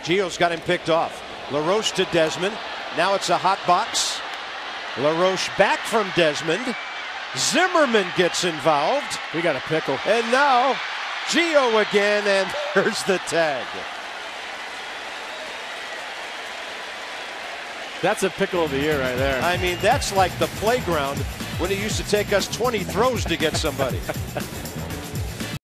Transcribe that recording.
Gio's got him picked off. LaRoche to Desmond. Now it's a hot box. LaRoche back from Desmond. Zimmerman gets involved. We got a pickle. And now Gio again, and there's the tag. That's a pickle of the year right there. I mean, that's like the playground when it used to take us 20 throws to get somebody.